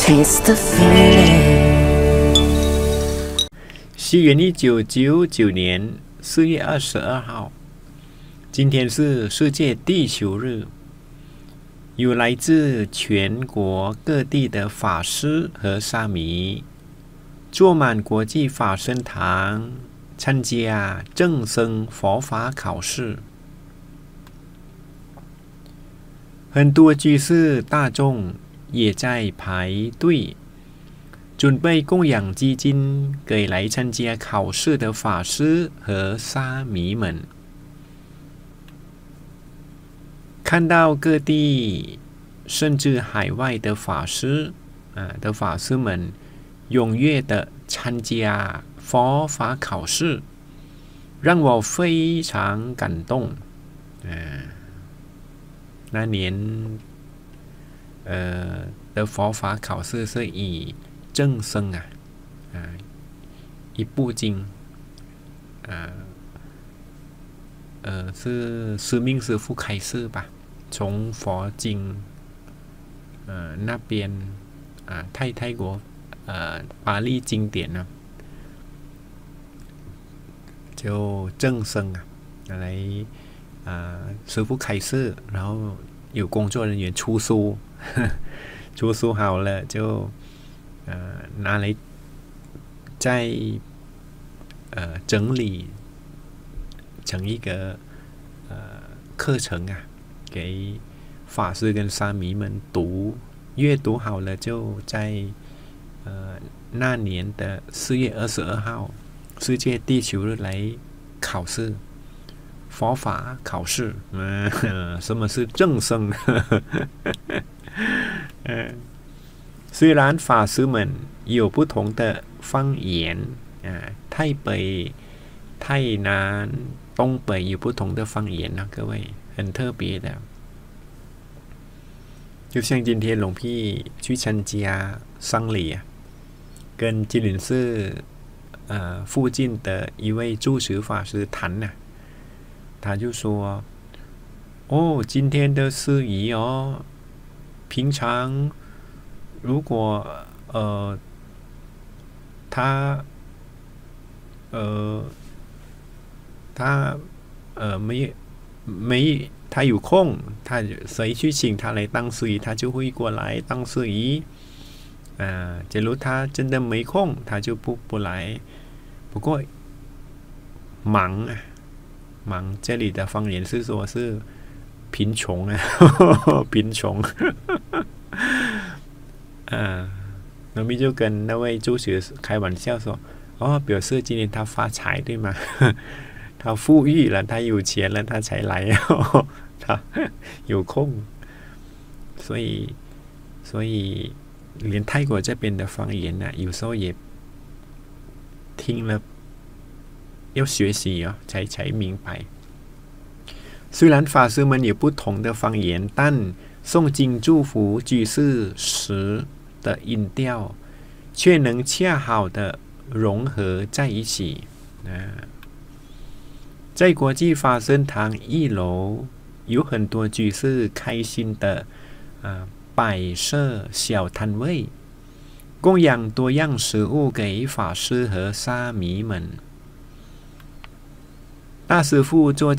Taste the feeling。 西元1999年4月22号，今天是世界地球日，有来自全国各地的法师和沙弥坐满国际法身堂，参加正僧佛法考试。很多居士大众也在排队，准备供养基金给来参加考试的法师和沙弥们。看到各地甚至海外的法师们踊跃的参加佛法考试，让我非常感动。那年的佛法考试是以正僧一部经是师命师父开示吧，从佛经那边泰国巴利经典呢，就正僧来师父开示，然后有工作人员出书出书好了就拿来再整理成一个课程给法师跟沙弥们读，阅读好了就在那年的4月22号世界地球日来考试佛法考试。什么是正僧？虽然法师们有不同的方言，台北、台南、东北有不同的方言各位很特别的。就像今天龙พี่去参加丧礼跟吉林市附近的一位住持法师谈他就说：“今天的司仪平常如果他他有空，他谁去请他来当司仪，他就会过来当司仪。假如他真的没空，他就不来。不过忙这里的方言是说是贫穷贫穷。那么就跟那位助学开玩笑说：表示今天他发财对吗？他富裕了，他有钱了，他才来他有空。所以连泰国这边的方言有时候也听了要学习才明白。虽然法师们有不同的方言，但诵经祝福居士时的音调却能恰好的融合在一起。在国际法身堂1楼有很多居士开心的摆设小摊位，供养多样食物给法师和沙弥们。大师父坐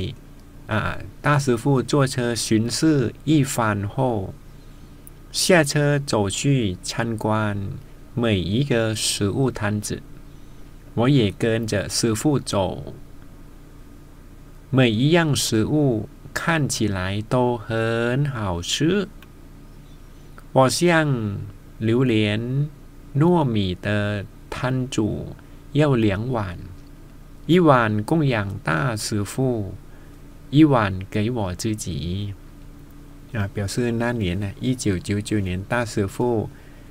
车巡视一番后，下车走去参观每一个食物摊子。我也跟着师父走，每一样食物看起来都很好吃。我向榴莲糯米的摊主要2碗，1碗供养大师父，1碗给我自己。表示那年1999年大师父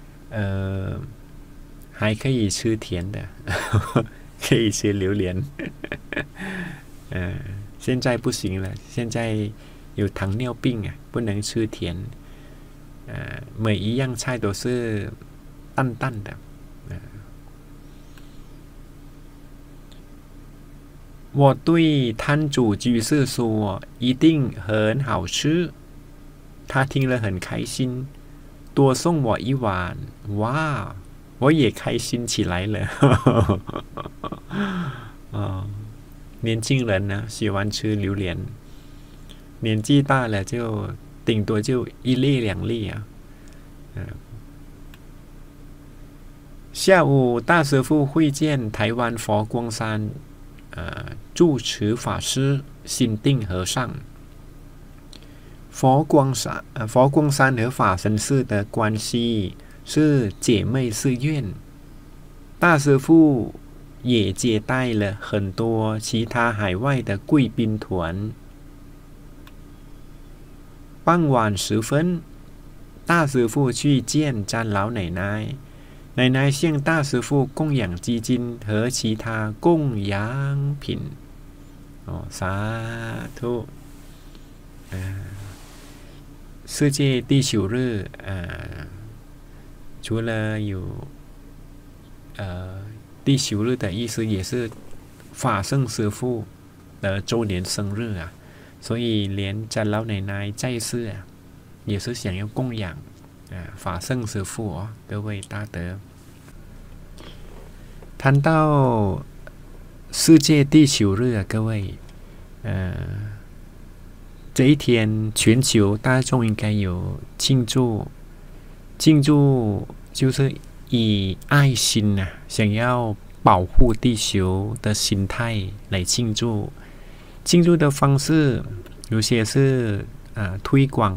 还可以吃甜的可以吃榴莲现在不行了，现在有糖尿病不能吃甜。每一样菜都是淡淡的。我对摊主居士说一定很好吃，他听了很开心， 多送我一碗，哇，我也开心起来了。年轻人呢喜欢吃榴莲，年纪大了就顶多就一粒两粒啊。下午，大师父会见台湾佛光山住持法师心定和尚。佛光山和法身寺的关系是姐妹寺院，大师父也接待了很多其他海外的贵宾团。傍晚时分，大师父去见詹老奶奶。奶奶向大师父供养基金和其他供养品。สาธุ世界地球日除了有地球日的意思，也是法圣师父的周年生日啊，所以连詹老奶奶在世也是想要供养法圣师父各位大德。谈到世界地球日各位，这一天全球大众应该有庆祝就是以爱心想要保护地球的心态来庆祝。庆祝的方式有些是推广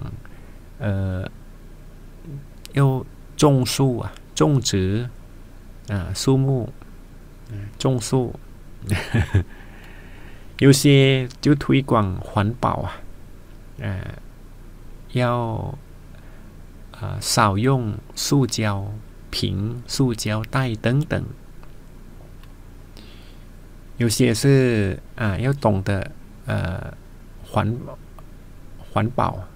要种树种植树木种树有些就推广环保要少用塑胶瓶、塑胶袋等等。有些是要懂得环保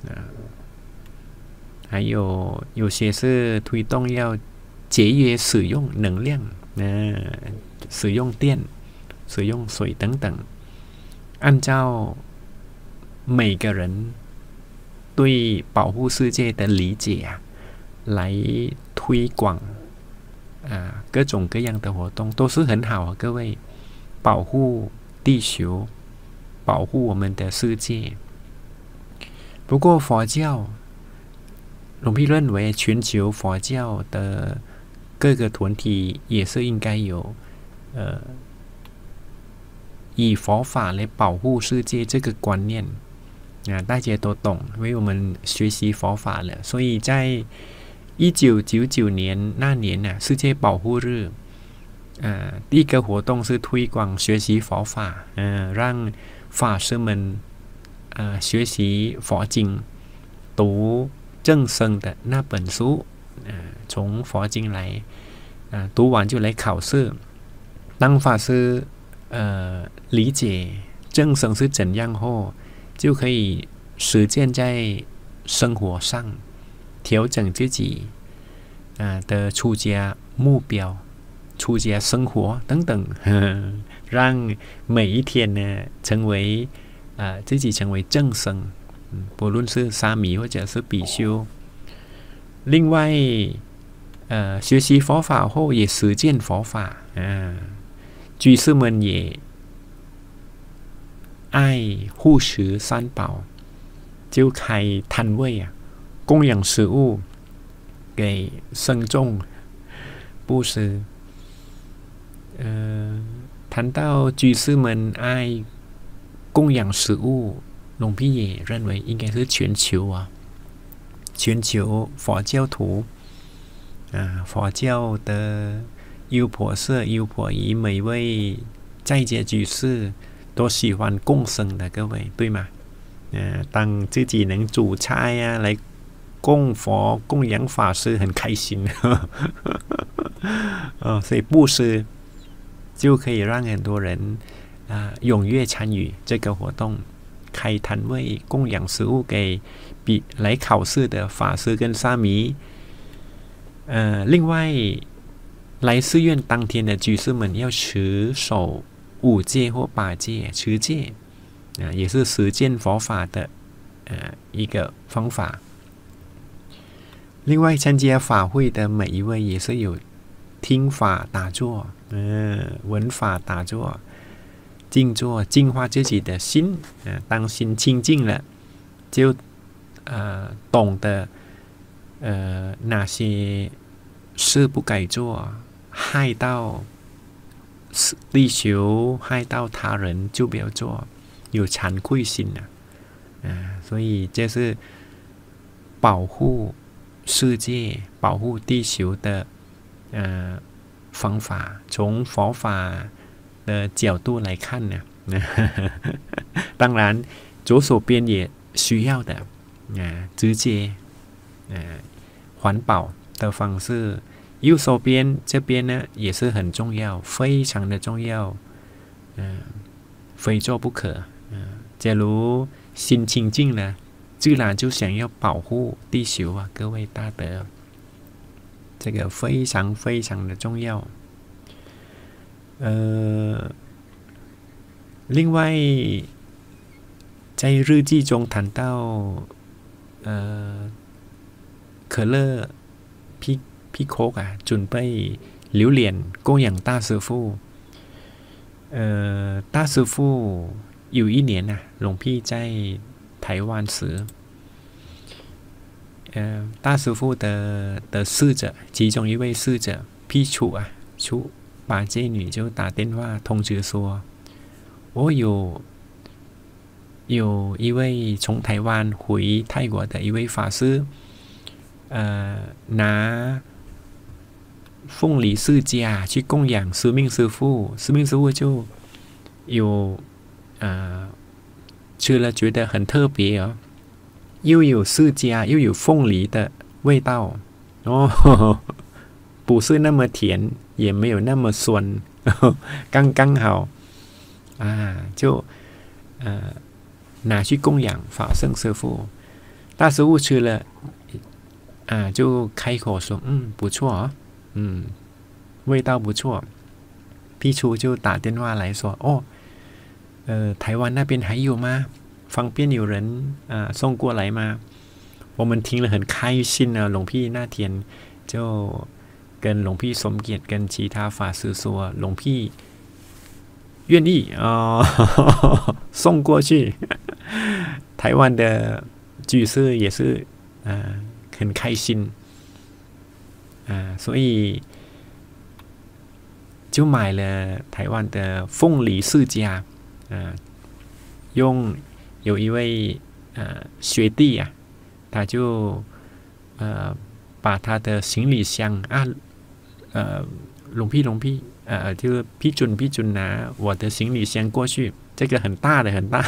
还有些是推动要节约使用能量使用电、使用水等等，按照每个人对保护世界的理解来推广各种各样的活动，都是很好各位，保护地球，保护我们的世界。不过佛教，龙皮认为全球佛教的各个团体也是应该有以佛法来保护世界这个观念大家都懂，因为我们学习佛法了，所以在1999年那年世界保护日第一个活动是推广学习佛法让法师们学习佛经，读正生的那本书从佛经来读完就来考试。当法师理解正生是怎样后，就可以实践在生活上，调整自己的出家目标、出家生活等等让每一天呢成为自己成为正生，不论是沙弥或者是比丘。另外学习佛法后也实践佛法居士们也爱护持三宝，就开摊位供养食物给僧众布施。谈到居士们爱供养食物，龙皮也认为应该是全球全球佛教徒佛教的优婆塞、优婆夷每位在家居士都喜欢供生的各位，对吗？当自己能煮菜来供佛、供养法师，很开心所以布施就可以让很多人踊跃参与这个活动，开摊位供养食物给来考试的法师跟沙弥。另外来寺院当天的居士们要持守5戒或8戒，持戒也是实践佛法的一个方法。 另外参加法会的每一位也是有听法打坐，闻法打坐，静坐，净化自己的心，当心清净了，就懂得哪些事不该做，害到地球，害到他人就不要做，有惭愧心所以这是保护世界、保护地球的方法。从佛法的角度来看呢，当然左手边也需要的直接环保的方式，右手边这边呢也是很重要，非常的重要，非做不可。假如心清净了，自然就想要保护地球啊，各位大德，这个非常非常的重要。另外，在日记中谈到，可乐พี่โคก准备榴莲供养大师父。大师父有一年หลวงพี่在台湾时，大师父的侍者，其中一位侍者พี่楚把这女就打电话通知说，我有一位从台湾回泰国的一位法师，拿凤梨释迦去供养师命师父，师命师父就有吃了觉得很特别哦，又有释迦又有凤梨的味道哦，不是那么甜，也没有那么酸，刚刚好就拿去供养法圣师父。大师父吃了就开口说不错味道不错。พี่楚就打电话来说台湾那边还有吗？方便有人送过来吗？我们听了很开心啊。หลวงพี่那天就跟หลวงพี่สมเกียรติ跟其他法师说，หลวงพี่愿意送过去。台湾的居士也是很开心所以就买了台湾的凤梨释迦有一位学弟他就把他的行李箱หลวงพี่就批准拿我的行李箱过去，这个很大的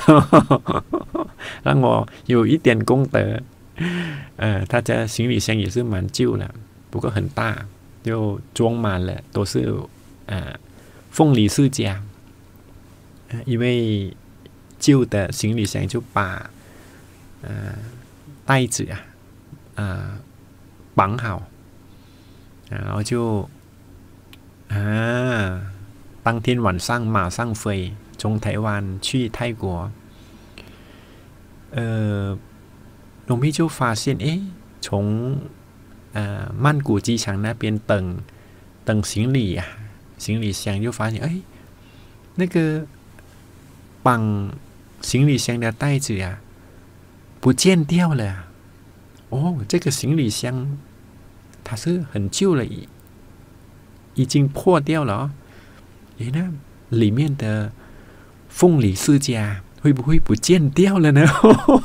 让我有一点功德。他的行李箱也是蛮旧了，不过很大，就装满了都是凤梨释迦。因为旧的行李箱就把袋子绑好，然后就当天晚上马上飞从台湾去泰国。หลวงพี่就发现从曼谷机场那边等行李箱就发现那个绑行李箱的袋子不见掉了。这个行李箱它是很旧了，已经破掉了那里面的凤梨释迦会不会不见掉了呢？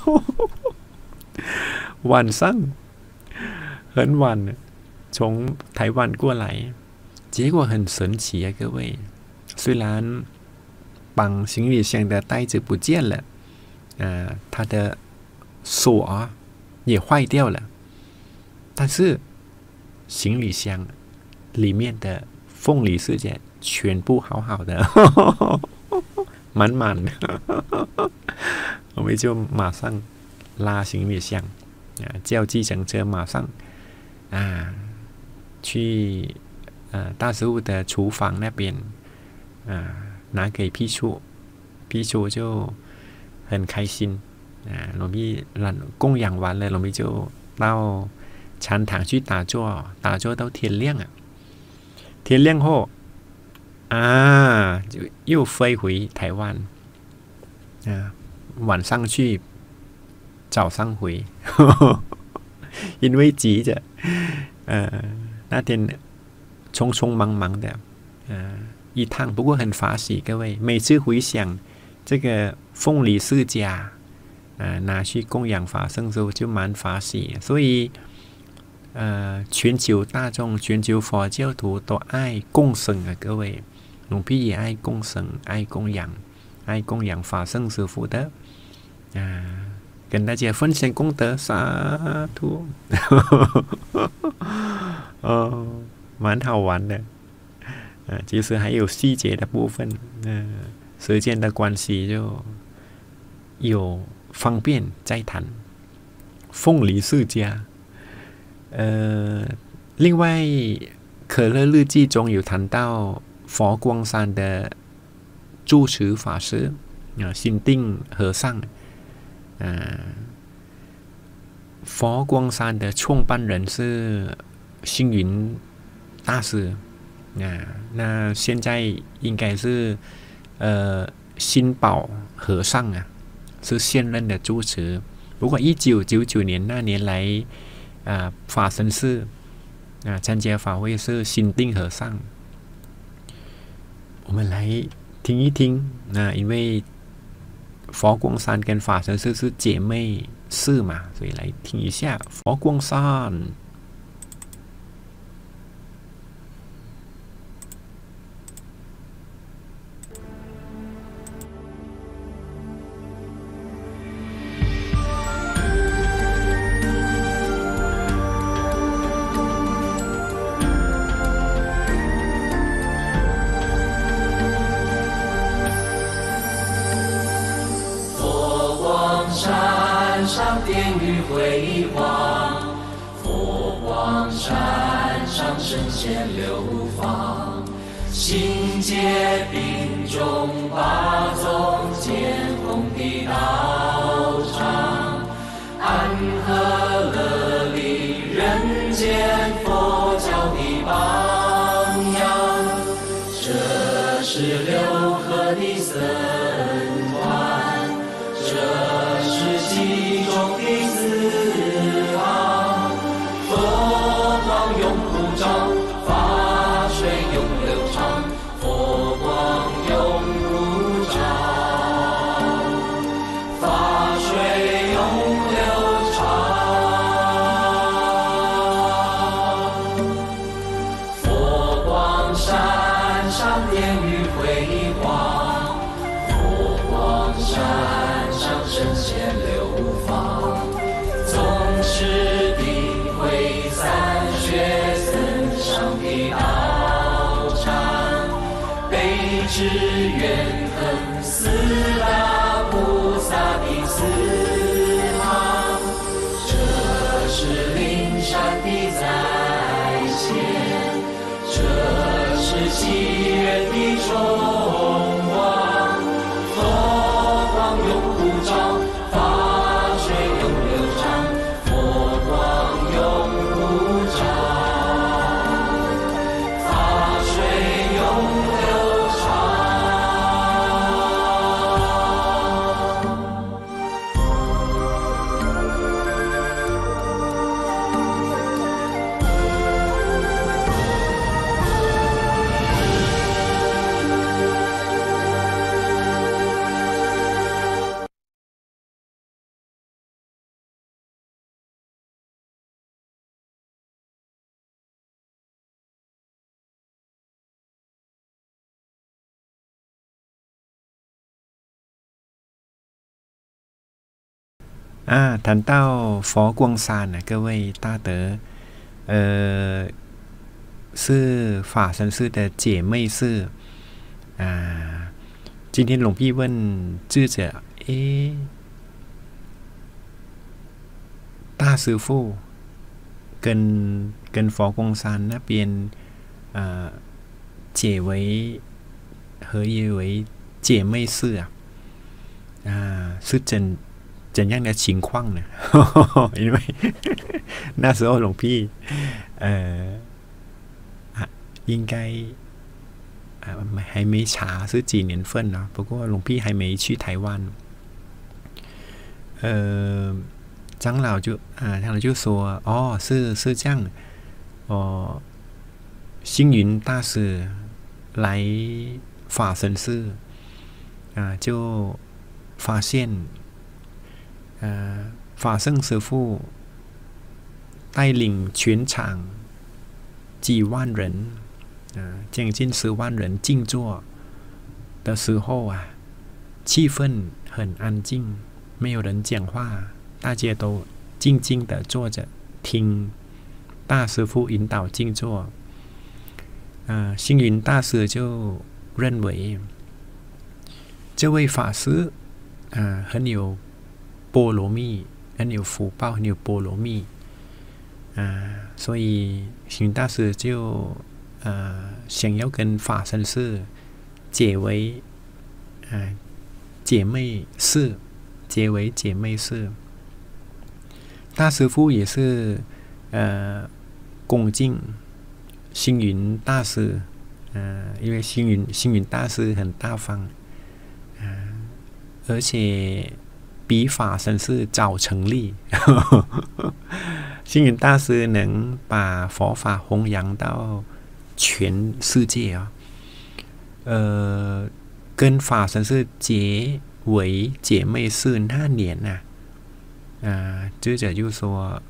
晚上很晚从台湾过来，结果很神奇各位，虽然绑行李箱的袋子不见了它的锁也坏掉了，但是行李箱里面的凤梨释迦全部好好的满满的我们就马上拉行李箱叫计程车马上去大师父的厨房那边拿给พี่楚就很开心หลวงพี่供养完了หลวงพี่就到禅堂去打坐，打坐到天亮啊，天亮后就又飞回台湾晚上去，早上回，因为急着，那天匆匆忙忙的一趟，不过很法喜，各位每次回想这个凤梨世家拿去供养法圣的时候就蛮法喜，所以全球大众、全球佛教徒都爱供生啊，各位，龙皮也爱供生、爱供养法圣师父的跟大家分享功德，萨土蛮好玩的其实还有细节的部分时间的关系就有方便再谈凤梨世家另外可乐日记中有谈到佛光山的住持法师心定和尚佛光山的创办人是星云大师那现在应该是新宝和尚是现任的住持。不过1999年那年来法身寺参加法会是心定和尚。我们来听一听因为佛光山跟法身寺是姐妹寺嘛，所以来听一下佛光山。 殿宇辉煌，佛光山上圣贤流芳，行解并重八宗见红的道场，安和乐利人间佛教的榜样，这是六合的僧团，这是其中的四行，佛光永普照，法水永流畅，佛光永普照，法水永流畅。佛光山上殿宇辉煌，佛光山上圣贤流芳，宗师定慧三学僧上的道场，悲智愿恒四大菩萨的四行，这是灵山的再现，这是祈愿的重望，佛光永普照，法水永流畅，佛光永普照，法水永流畅。 谈到佛光山各位大德，是法身寺的姐妹寺今天龙皮问智者，大师父跟佛光山那边解为合一为姐妹寺是怎样的情况呢？因为那时候หลวงพี่应该还没查是几年份呢？不过หลวงพี่还没去台湾。长老就说哦，是这样哦，星云大师来法身寺就发现法圣师父带领全场几万人将近10万人静坐的时候气氛很安静，没有人讲话，大家都静静的坐着听大师父引导静坐。星云大师就认为这位法师很有波罗蜜，很有福报，很有波罗蜜所以星云大师就想要跟法身寺结为姐妹寺，大师父也是恭敬星云大师因为星云大师很大方而且比法身寺早成立星云大师能把佛法弘扬到全世界跟法身寺结为姐妹寺那年接着就说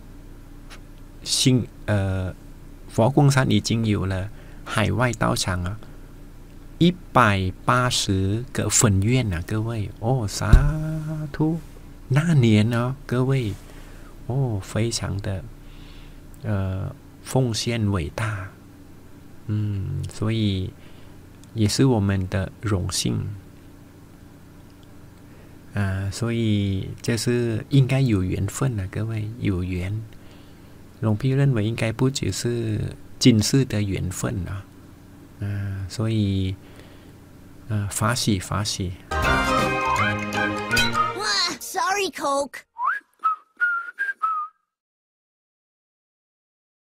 佛光山已经有了海外道场180个分院各位萨土那年各位非常的奉献伟大所以也是我们的荣幸所以这是应该有缘分各位有缘。หลวงพี่认为应该不只是今世的缘分所以法喜。 Sorry, Coke.